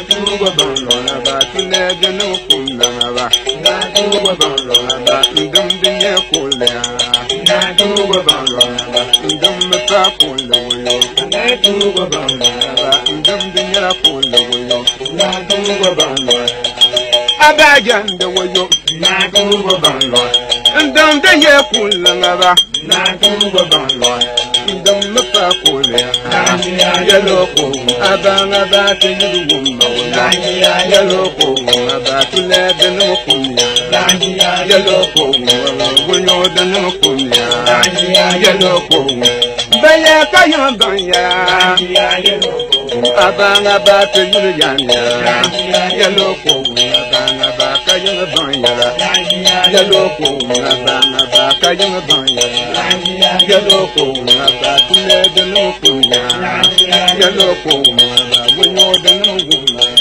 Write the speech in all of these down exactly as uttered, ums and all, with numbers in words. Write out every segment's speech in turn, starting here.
tuba banlona ba tunede no kunna ba na tuba banlona ba ndum dinye kulya na tuba banlona ba ndum ta kulya yo na tuba banlona ba ndum dinye kulya yo na tuba banlona abajan de yo na tuba banlona ndum dinye kulya ba na tuba banlona ndum ta kulya yellow abanga ba te yuru na yellow aba tule de no kunya yellow wonyo de no kunya yellow baya kayo banya abanga ba te yuru yanya yellow abanga ba kayo banya yellow abanga ba kayo banya yellow aba tule de no kunya yellow we know the no woman.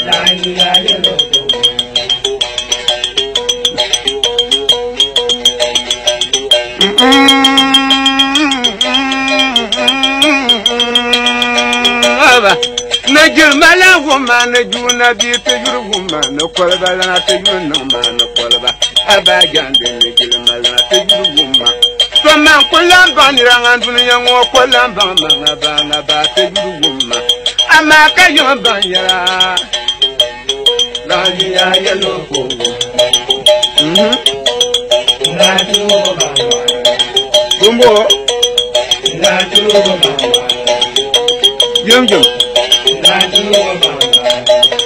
Najil mala woman, Juna be to your woman, no colba, not to you, no man, no colba. Abajan, the Najil mala to your woman. From Mount Colamban, and young or Colamban, about to your woman. Amaka yobanya la ya yellow mhm la tuba gumbo la tuba yum yum la tuba